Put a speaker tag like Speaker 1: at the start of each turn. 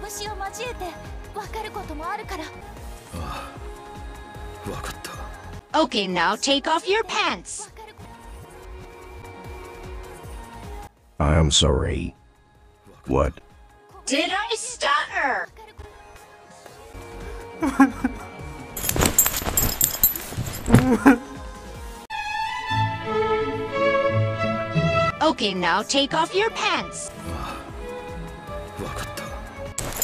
Speaker 1: 拳を交えてわかることもあるから。
Speaker 2: ああ、わかった。
Speaker 3: Okay, now take off your pants.
Speaker 4: I am sorry. What?
Speaker 3: Did I stutter? Okay, now take off your pants.
Speaker 2: ああ、わかった。